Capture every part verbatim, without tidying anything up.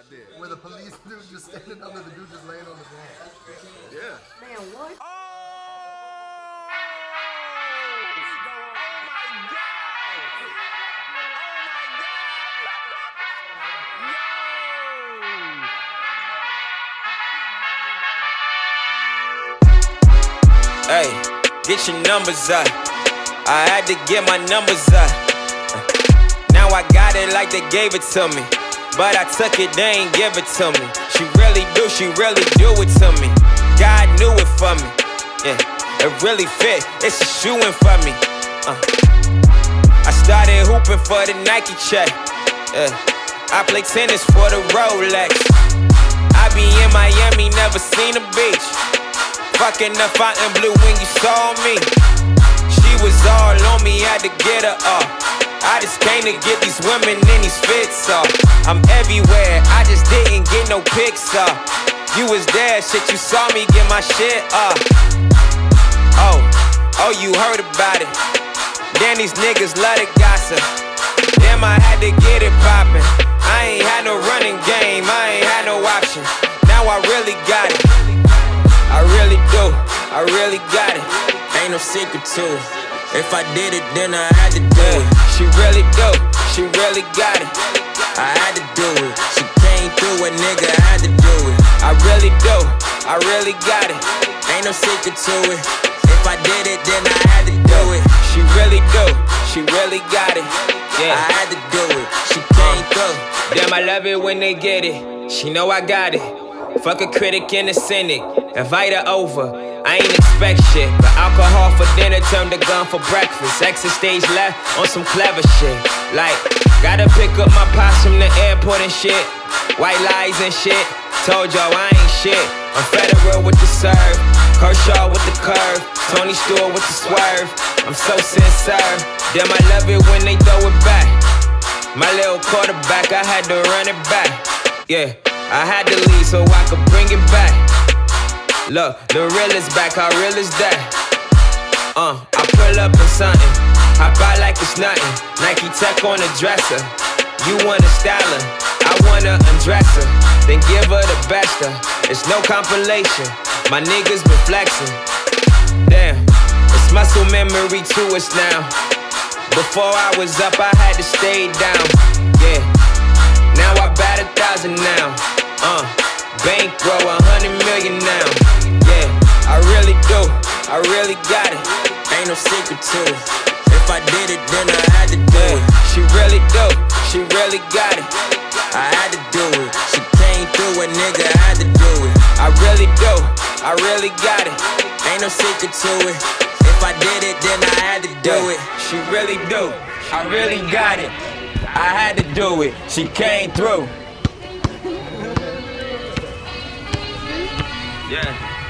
did. Where the police dude just standing up and the dude just laying on the ground. Yeah. Man, what? Oh! Hey, get your numbers up. I had to get my numbers up. Now I got it like they gave it to me, but I took it, they ain't give it to me. She really do, she really do it to me. God knew it for me. Yeah, it really fit, it's a shoe-in for me. uh. I started hooping for the Nike check. Yeah. I play tennis for the Rolex. I be in Miami, never seen a beach. Fucking up out in blue when you saw me. She was all on me, had to get her off. I just came to get these women in these fits off. I'm everywhere, I just didn't get no pics off. You was there, shit, you saw me get my shit off. Oh, oh, you heard about it. Damn, these niggas love to gossip. Damn, I had to get it poppin'. I ain't had no running game, I ain't had no option. Now I really got it. I really do, I really got it. Ain't no secret to it. If I did it, then I had to do it. She really do, she really got it. I had to do it. She came through, a nigga had to do it. I really do, I really got it. Ain't no secret to it. If I did it, then I had to do it. She really do, she really got it. Yeah, I had to do it. She came through. Damn, I love it when they get it. She know I got it. Fuck a critic and a cynic, invite her over. I ain't expect shit, but alcohol for dinner turned to gun for breakfast. Exit stage left on some clever shit. Like, gotta pick up my pops from the airport and shit. White lies and shit, told y'all I ain't shit. I'm Federer with the serve, Kershaw with the curve, Tony Stewart with the swerve. I'm so sincere, damn I love it when they throw it back. My little quarterback, I had to run it back. Yeah, I had to leave so I could bring it back. Look, the real is back, how real is that? Uh, I pull up in something, hop out like it's nothing. Nike Tech on the dresser. You wanna style her, I wanna undress her, then give her the best of. It's no compilation, my niggas been flexing. Damn, it's muscle memory to us now. Before I was up, I had to stay down. Yeah, now I bat a thousand now. Uh, bankroll a hundred million now. Yeah, I really do, I really got it. Ain't no secret to it. If I did it, then I had to do it. She really do, she really got it. I had to do it. She came through, a nigga had to do it. I really do, I really got it. Ain't no secret to it. If I did it, then I had to do it. She really do, I really got it. I had to do it. She came through. Yeah.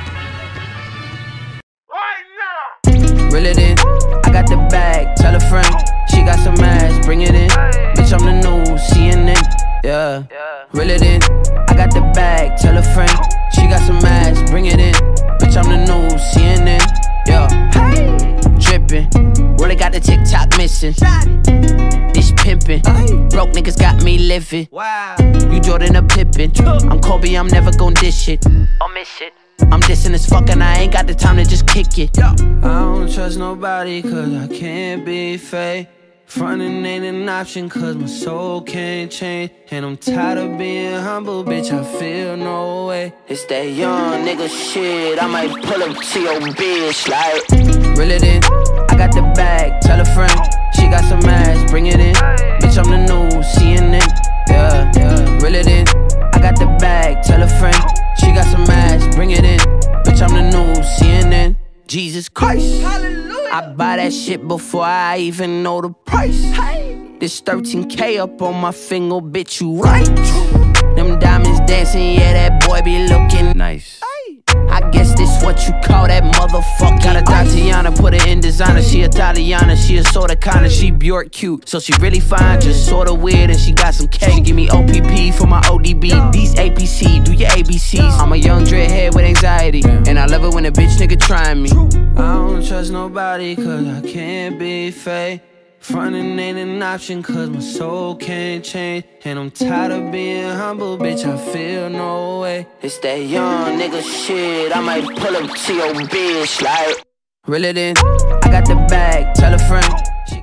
Right now. Reel it in. I got the bag. Tell a friend. She got some ass. Bring it in. Bitch, I'm the new C N N. Yeah. Reel it in. I got the bag. Tell a friend. She got some ass. Bring it in. Bitch, I'm the new C N N. Yeah. Drippin'. Really got the TikTok missing. This pimpin'. Broke niggas got me living. Wow. You Jordan or Pippin. I'm Kobe, I'm never gon' dish it. I'll miss it. I'm dissing as fuck and I ain't got the time to just kick it. I don't trust nobody cause I can't be fake. Frontin' ain't an option cause my soul can't change. And I'm tired of being humble, bitch, I feel no way. It's that young nigga shit, I might pull up to your bitch like. Reel it in, I got the bag, tell a friend. She got some ass, bring it in. Bitch, I'm the new C N N. Yeah, yeah. Reel it in, I got the bag, tell a friend. She got some ass, bring it in. Bitch, I'm the new C N N. Jesus Christ, hallelujah. I buy that shit before I even know the price. Hey. This thirteen K up on my finger, bitch, you right. Them diamonds dancing, yeah, that boy be looking nice. I guess this what you call that motherfucker. Got a Tatiana, put her in designer. She Italiana, she a sorta kinda, she Bjork cute. So she really fine, just sorta weird, and she got some K. She give me O P P for my O D B. These A P C, do your A B Cs. I'm a young dreadhead with anxiety, and I love it when a bitch nigga trying me. I don't trust nobody cause I can't be fake. Frontin' ain't an option cause my soul can't change. And I'm tired of being humble, bitch, I feel no way. It's that young nigga shit, I might pull up to your bitch like. Reel it in, I got the bag, tell a friend.